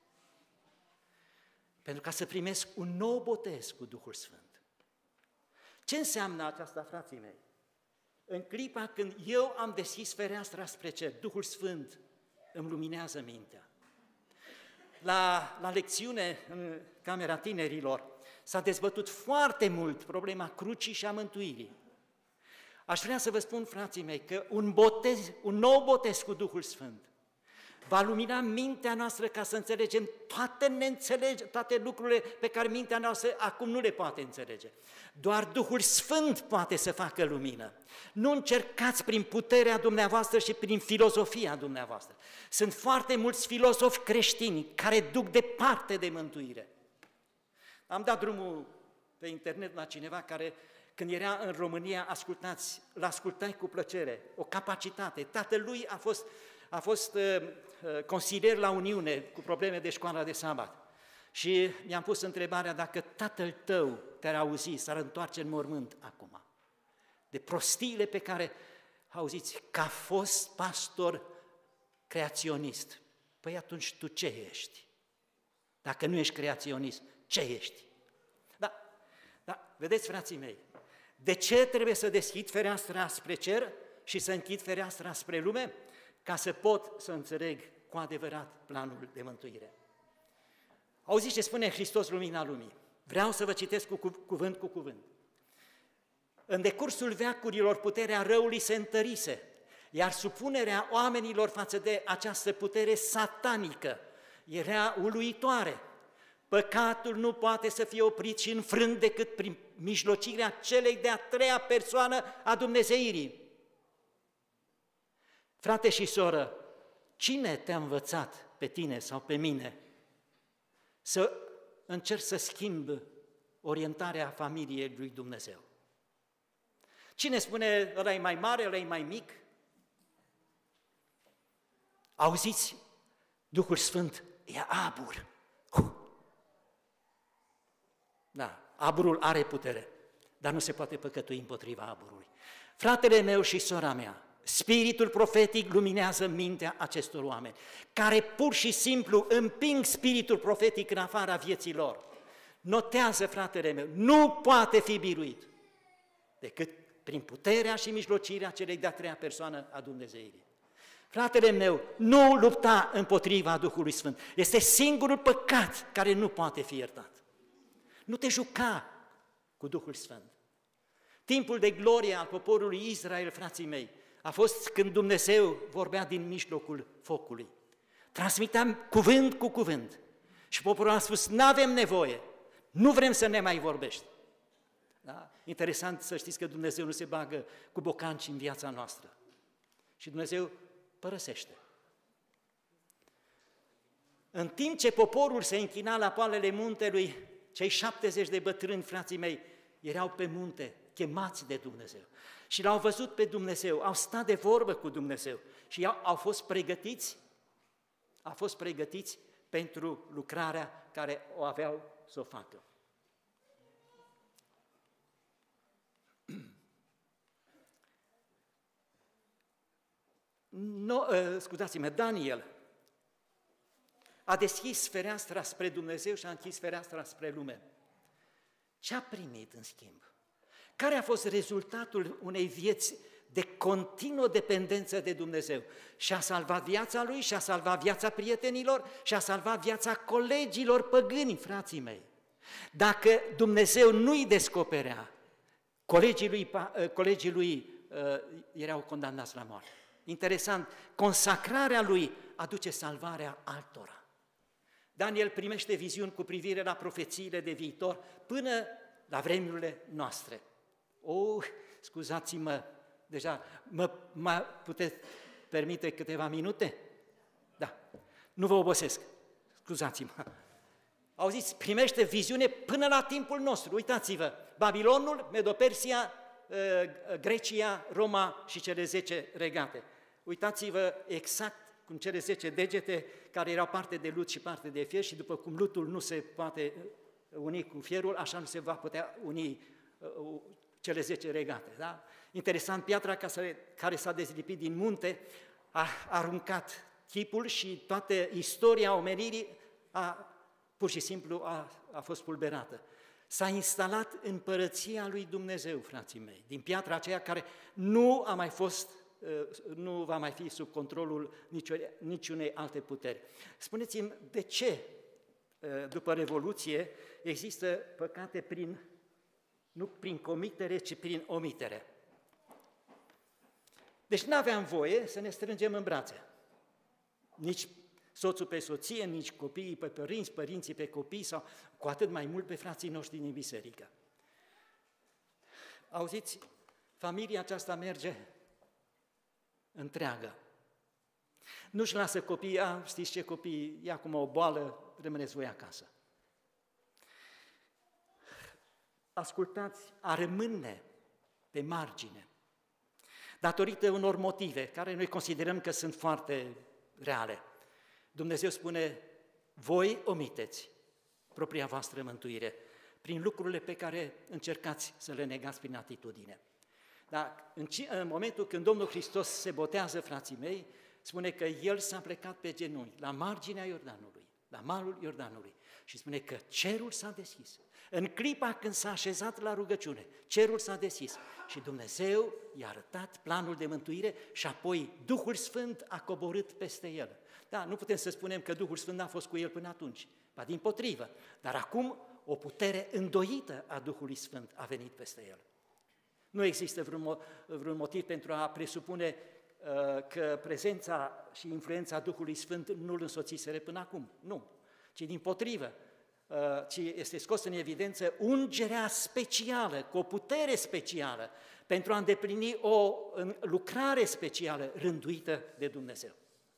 Pentru ca să primesc un nou botez cu Duhul Sfânt. Ce înseamnă aceasta, frații mei? În clipa când eu am deschis fereastra spre cer, Duhul Sfânt îmi luminează mintea. La, la lecțiune în Camera Tinerilor s-a dezbătut foarte mult problema crucii și a mântuirii. Aș vrea să vă spun, frații mei, că un botez, un nou botez cu Duhul Sfânt va lumina mintea noastră ca să înțelegem toate, neînțelege, toate lucrurile pe care mintea noastră acum nu le poate înțelege. Doar Duhul Sfânt poate să facă lumină. Nu încercați prin puterea dumneavoastră și prin filozofia dumneavoastră. Sunt foarte mulți filozofi creștini care duc departe de mântuire. Am dat drumul pe internet la cineva care, când era în România, ascultați, l-ascultai cu plăcere, o capacitate. Tatălui a fost... A fost uh, consilier la Uniune cu probleme de școala de sabat și mi-am pus întrebarea dacă tatăl tău te-ar auzi, s-ar întoarce în mormânt acum. De prostiile pe care, auziți, că a fost pastor creaționist. Păi atunci tu ce ești? Dacă nu ești creaționist, ce ești? Da, da, vedeți, frații mei, de ce trebuie să deschid fereastra spre cer și să închid fereastra spre lume? Ca să pot să înțeleg cu adevărat planul de mântuire. Auziți ce spune Hristos, lumina lumii? Vreau să vă citesc cu cuvânt cu cuvânt. În decursul veacurilor puterea răului se întărise, iar supunerea oamenilor față de această putere satanică era uluitoare. Păcatul nu poate să fie oprit și înfrânt decât prin mijlocirea celei de-a treia persoană a Dumnezeirii. Frate și soră, cine te-a învățat pe tine sau pe mine să încerci să schimbi orientarea familiei lui Dumnezeu? Cine spune, ăla e mai mare, ăla e mai mic? Auziți? Duhul Sfânt e abur. Da, aburul are putere, dar nu se poate păcătui împotriva aburului. Fratele meu și sora mea, spiritul profetic luminează mintea acestor oameni, care pur și simplu împing spiritul profetic în afara vieții lor. Notează, fratele meu, nu poate fi biruit decât prin puterea și mijlocirea celei de-a treia persoană a Dumnezeirii. Fratele meu, nu lupta împotriva Duhului Sfânt. Este singurul păcat care nu poate fi iertat. Nu te juca cu Duhul Sfânt. Timpul de glorie al poporului Israel, frații mei, a fost când Dumnezeu vorbea din mijlocul focului. Transmitea cuvânt cu cuvânt. Și poporul a spus, n-avem nevoie, nu vrem să ne mai vorbești. Da? Interesant să știți că Dumnezeu nu se bagă cu bocanci în viața noastră. Și Dumnezeu părăsește. În timp ce poporul se închina la poalele muntelui, cei șaptezeci de bătrâni, frații mei, erau pe munte, chemați de Dumnezeu. Și l-au văzut pe Dumnezeu, au stat de vorbă cu Dumnezeu și au, au fost pregătiți, au fost pregătiți pentru lucrarea care o aveau să o facă. No, uh, scuzați-mă, Daniel a deschis fereastra spre Dumnezeu și a închis fereastra spre lume. Ce a primit în schimb? Care a fost rezultatul unei vieți de continuă dependență de Dumnezeu? Și-a salvat viața lui, și-a salvat viața prietenilor, și-a salvat viața colegilor păgâni, frații mei. Dacă Dumnezeu nu-i descoperea, colegii lui, colegii lui uh, erau condamnați la moarte. Interesant, consacrarea lui aduce salvarea altora. Daniel primește viziuni cu privire la profețiile de viitor până la vremurile noastre. Oh, scuzați-mă, deja mă, mă puteți permite câteva minute? Da, nu vă obosesc, scuzați-mă. Auziți, primește viziune până la timpul nostru. Uitați-vă, Babilonul, Medo-Persia, Grecia, Roma și cele zece regate. Uitați-vă exact cum cele zece degete care erau parte de lut și parte de fier și după cum lutul nu se poate uni cu fierul, așa nu se va putea uni cele zece regate. Da? Interesant, piatra care s-a dezlipit din munte a aruncat chipul și toată istoria omenirii a, pur și simplu a, a fost pulberată. S-a instalat împărăția lui Dumnezeu, frații mei, din piatra aceea care nu a mai fost, nu va mai fi sub controlul niciunei alte puteri. Spuneți-mi, de ce după Revoluție există păcate prin, nu prin comitere, ci prin omitere? Deci nu aveam voie să ne strângem în brațe. Nici soțul pe soție, nici copiii pe părinți, părinții pe copii sau cu atât mai mult pe frații noștri din biserică. Auziți, familia aceasta merge întreagă. Nu-și lasă copiii, a, știți ce copii, e acum o boală, rămâneți voi acasă. Ascultați, a rămâne pe margine, datorită unor motive care noi considerăm că sunt foarte reale. Dumnezeu spune, voi omiteți propria voastră mântuire prin lucrurile pe care încercați să le negați prin atitudine. Dar în, în momentul când Domnul Hristos se botează, frații mei, spune că El s-a plecat pe genunchi la marginea Iordanului, la malul Iordanului și spune că cerul s-a deschis. În clipa când s-a așezat la rugăciune, cerul s-a deschis și Dumnezeu i-a arătat planul de mântuire și apoi Duhul Sfânt a coborât peste El. Da, nu putem să spunem că Duhul Sfânt n-a fost cu El până atunci, ba dimpotrivă, dar acum o putere îndoită a Duhului Sfânt a venit peste El. Nu există vreun, vreun motiv pentru a presupune uh, că prezența și influența Duhului Sfânt nu-L însoțiseră până acum, nu, ci dimpotrivă, uh, ci este scos în evidență ungerea specială, cu o putere specială, pentru a îndeplini o lucrare specială rânduită de Dumnezeu.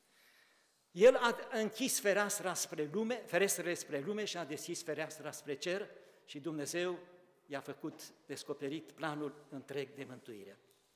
El a închis fereastra spre lume, ferestrele spre lume și a deschis fereastra spre cer și Dumnezeu i-a făcut descoperit planul întreg de mântuire.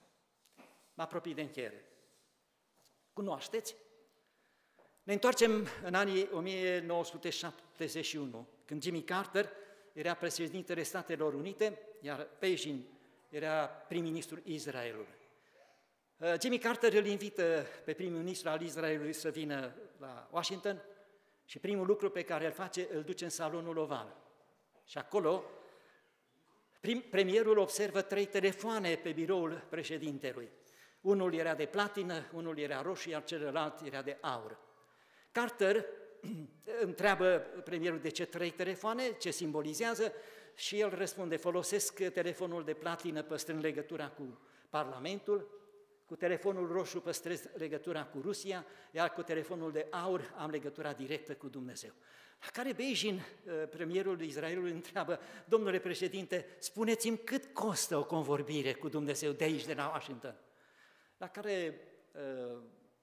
Mă apropii de încheiere. Cunoașteți? Ne întoarcem în anii o mie nouă sute șaptezeci și unu, când Jimmy Carter era președintele Statelor Unite, iar Begin era prim-ministrul Israelului. Jimmy Carter îl invită pe prim-ministru al Israelului să vină la Washington și primul lucru pe care îl face, îl duce în salonul oval. Și acolo, prim, premierul observă trei telefoane pe biroul președintelui. Unul era de platină, unul era roșu, iar celălalt era de aur. Carter întreabă premierul de ce trei telefoane, ce simbolizează, și el răspunde, folosesc telefonul de platină păstrând legătura cu Parlamentul, cu telefonul roșu păstrez legătura cu Rusia, iar cu telefonul de aur am legătura directă cu Dumnezeu. La care Begin, premierul Israelului, întreabă, domnule președinte, spuneți-mi cât costă o convorbire cu Dumnezeu de aici, de la Washington? La care uh,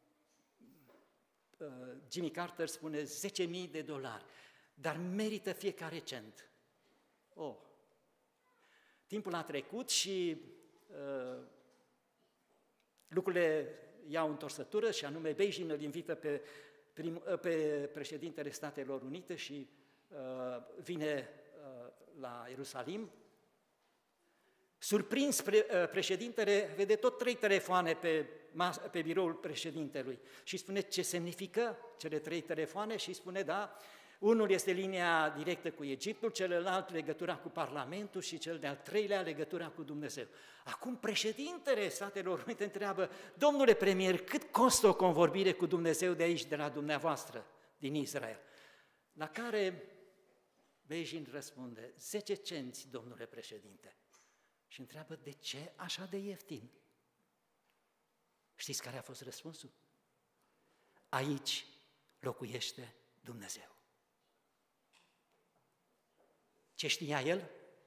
uh, Jimmy Carter spune zece mii de dolari, dar merită fiecare cent. Oh. Timpul a trecut și uh, lucrurile iau întorsătură și anume Begin îl invită pe, prim, pe președintele Statelor Unite și uh, vine uh, la Ierusalim. Surprins, pre, uh, președintele vede tot trei telefoane pe, pe biroul președintelui și spune ce semnifică cele trei telefoane și spune da, unul este linia directă cu Egiptul, celălalt legătura cu Parlamentul și cel de-al treilea legătura cu Dumnezeu. Acum președintele Statelor Unite întreabă, domnule premier, cât costă o convorbire cu Dumnezeu de aici, de la dumneavoastră, din Israel? La care Begin răspunde, zece cenți, domnule președinte. Și întreabă, de ce așa de ieftin? Știți care a fost răspunsul? Aici locuiește Dumnezeu. Ce știa el?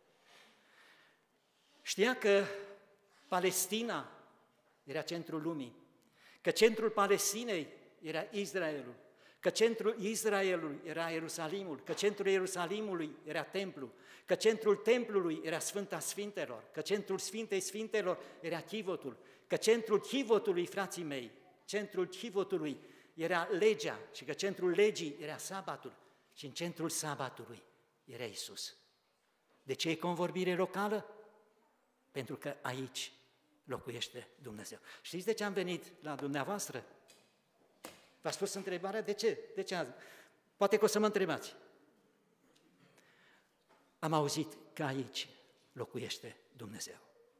Știa că Palestina era centrul lumii, că centrul Palestinei era Israelul, că centrul Israelului era Ierusalimul, că centrul Ierusalimului era templul, că centrul templului era Sfânta Sfintelor, că centrul Sfintei Sfintelor era chivotul, că centrul chivotului, frații mei, centrul chivotului era legea și că centrul legii era sabatul și în centrul sabatului era Iisus. De ce e convorbire locală? Pentru că aici locuiește Dumnezeu. Știți de ce am venit la dumneavoastră? V-ați spus întrebarea de ce? De ce azi? Poate că o să mă întrebați. Am auzit că aici locuiește Dumnezeu.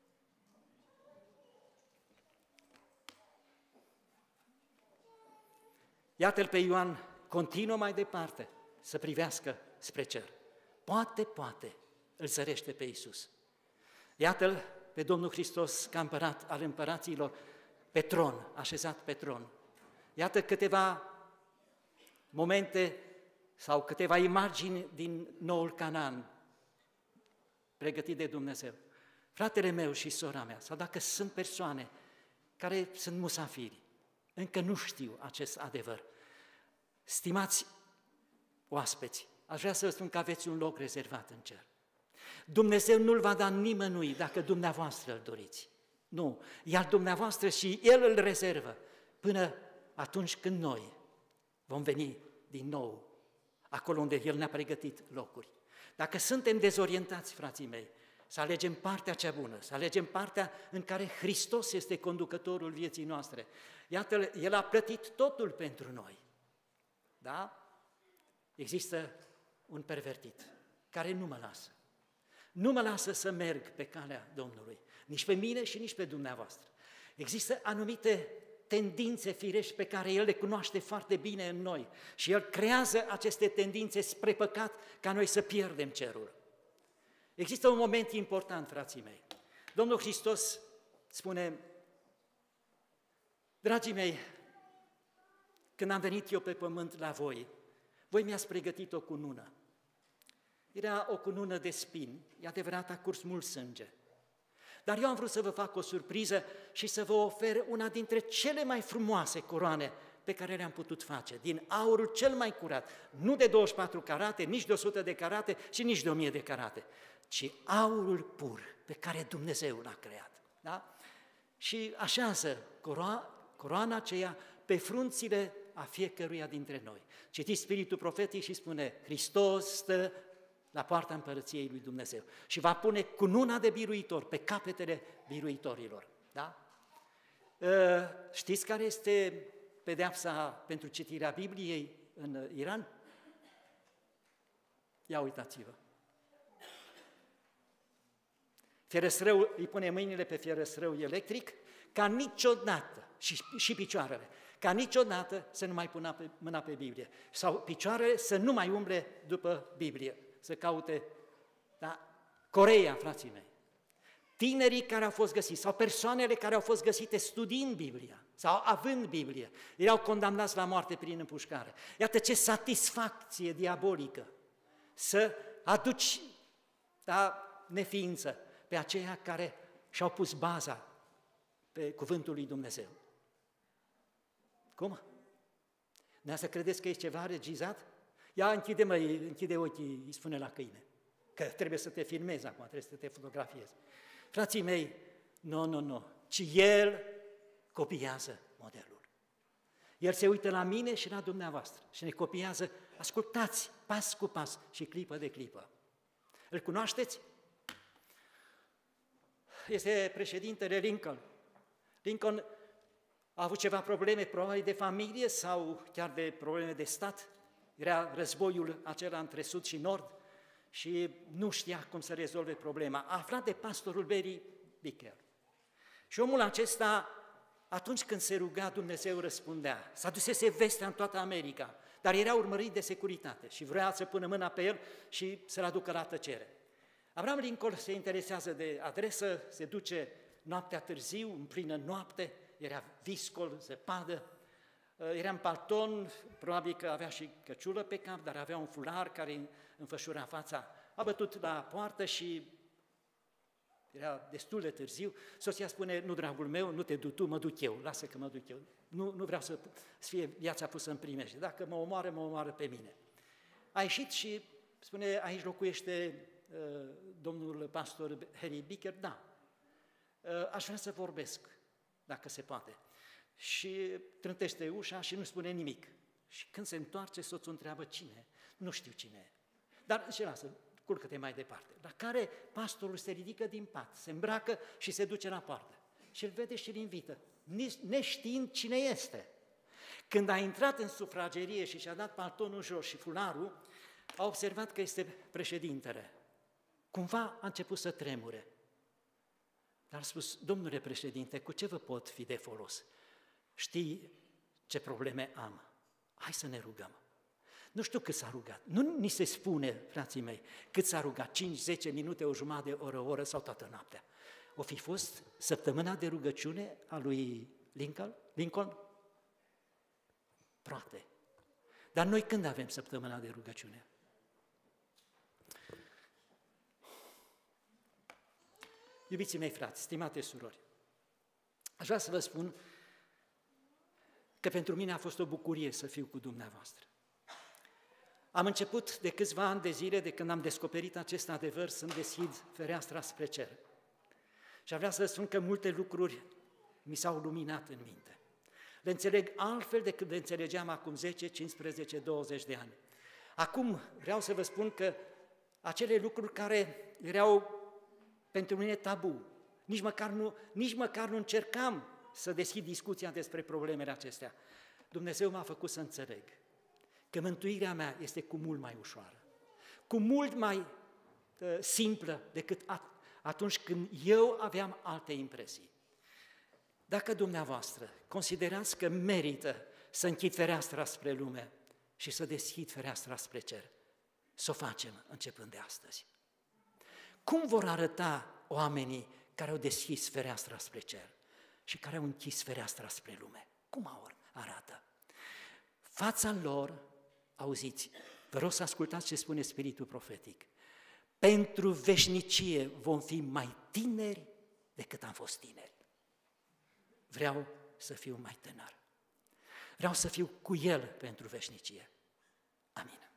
Iată-l pe Ioan, continuă mai departe să privească spre cer. Poate, poate, îl sărește pe Iisus. Iată-l pe Domnul Hristos ca împărat al împăraților, pe tron, așezat pe tron. Iată câteva momente sau câteva imagini din noul Canaan, pregătit de Dumnezeu. Fratele meu și sora mea, sau dacă sunt persoane care sunt musafiri, încă nu știu acest adevăr, stimați oaspeți, aș vrea să vă spun că aveți un loc rezervat în cer. Dumnezeu nu-l va da nimănui dacă dumneavoastră îl doriți. Nu, iar dumneavoastră și El îl rezervă până atunci când noi vom veni din nou acolo unde El ne-a pregătit locuri. Dacă suntem dezorientați, frații mei, să alegem partea cea bună, să alegem partea în care Hristos este conducătorul vieții noastre. Iată, El a plătit totul pentru noi. Da? Există un pervertit care nu mă lasă. Nu mă lasă să merg pe calea Domnului, nici pe mine și nici pe dumneavoastră. Există anumite tendințe firești pe care El le cunoaște foarte bine în noi și El creează aceste tendințe spre păcat ca noi să pierdem cerul. Există un moment important, frații mei. Domnul Hristos spune, dragii mei, când am venit eu pe pământ la voi, voi mi-ați pregătit o cunună. Era o cunună de spini, e adevărat, a curs mult sânge. Dar eu am vrut să vă fac o surpriză și să vă ofer una dintre cele mai frumoase coroane pe care le-am putut face, din aurul cel mai curat, nu de douăzeci și patru carate, nici de o sută de carate și nici de o mie de carate, ci aurul pur pe care Dumnezeu l-a creat. Da? Și așează coroa, coroana aceea pe frunțile a fiecăruia dintre noi. Citiți Spiritul Profetic și spune, Hristos stă la poarta împărăției lui Dumnezeu și va pune cununa de biruitor pe capetele biruitorilor. Da? Știți care este pedeapsa pentru citirea Bibliei în Iran? Ia uitați-vă. Fierăstrăul îi pune mâinile pe fierăstrăul electric ca niciodată, și, și picioarele, ca niciodată să nu mai pună pe, mâna pe Biblie sau picioarele să nu mai umble după Biblie, să caute, da? Coreea, frații mei. Tinerii care au fost găsiți sau persoanele care au fost găsite studiind Biblia sau având Biblie, erau condamnați la moarte prin împușcare. Iată ce satisfacție diabolică să aduci, da, neființă pe aceia care și-au pus baza pe cuvântul lui Dumnezeu. Cum? Ne-a să credeți că e ceva regizat? Ia închide, mă, închide ochii, îi spune la câine, că trebuie să te filmezi acum, trebuie să te fotografiezi. Frații mei, nu, nu, nu, ci El copiază modelul. El se uită la mine și la dumneavoastră și ne copiază, ascultați, pas cu pas și clipă de clipă. Îl cunoașteți? Este președintele Lincoln. Lincoln a avut ceva probleme, probabil de familie sau chiar de probleme de stat. Era războiul acela între sud și nord și nu știa cum să rezolve problema. A aflat de pastorul Barry Bickler. Și omul acesta, atunci când se ruga, Dumnezeu răspundea. S-a dusese vestea în toată America, dar era urmărit de securitate și vrea să pună mâna pe el și să-l aducă la tăcere. Abraham Lincoln se interesează de adresă, se duce noaptea târziu, în plină noapte, era viscol, zăpadă, era în palton, probabil că avea și căciulă pe cap, dar avea un fular care înfășura fața. A bătut la poartă și era destul de târziu. Soția spune, nu, dragul meu, nu te duci tu, mă duc eu, lasă că mă duc eu. Nu, nu vreau să fie viața pusă în primejdie. Dacă mă omoară, mă omoară pe mine. A ieșit și spune, aici locuiește uh, domnul pastor Harry Bicker? Da. Uh, aș vrea să vorbesc, dacă se poate. Și trântește ușa și nu spune nimic. Și când se întoarce, soțul întreabă cine. Nu știu cine e. Dar și lasă, culcă-te mai departe. La care pastorul se ridică din pat, se îmbracă și se duce la poartă. Și îl vede și îl invită, neștiind cine este. Când a intrat în sufragerie și și-a dat paltonul jos și fularul, a observat că este președintele. Cumva a început să tremure. Dar a spus, domnule președinte, cu ce vă pot fi de folos? Știi ce probleme am? Hai să ne rugăm. Nu știu cât s-a rugat. Nu ni se spune, frații mei, cât s-a rugat, cinci, zece minute, o jumătate de oră, o oră sau toată noaptea. O fi fost săptămâna de rugăciune a lui Lincoln? Lincoln? Poate. Dar noi când avem săptămâna de rugăciune? Iubiții mei frați, stimate surori, aș vrea să vă spun că pentru mine a fost o bucurie să fiu cu dumneavoastră. Am început de câțiva ani de zile, de când am descoperit acest adevăr, să-mi deschid fereastra spre cer. Și vrea să spun că multe lucruri mi s-au luminat în minte. Le înțeleg altfel decât le înțelegeam acum zece, cincisprezece, douăzeci de ani. Acum vreau să vă spun că acele lucruri care erau pentru mine tabu, nici măcar nu, nici măcar nu încercam să deschid discuția despre problemele acestea. Dumnezeu m-a făcut să înțeleg că mântuirea mea este cu mult mai ușoară, cu mult mai uh, simplă decât atunci când eu aveam alte impresii. Dacă dumneavoastră considerați că merită să închid fereastra spre lume și să deschid fereastra spre cer, să o facem începând de astăzi. Cum vor arăta oamenii care au deschis fereastra spre cer și care au închis fereastra spre lume? Cum arată? Fața lor, auziți, vă rog să ascultați ce spune Spiritul Profetic, pentru veșnicie vom fi mai tineri decât am fost tineri. Vreau să fiu mai tânăr. Vreau să fiu cu El pentru veșnicie. Amin.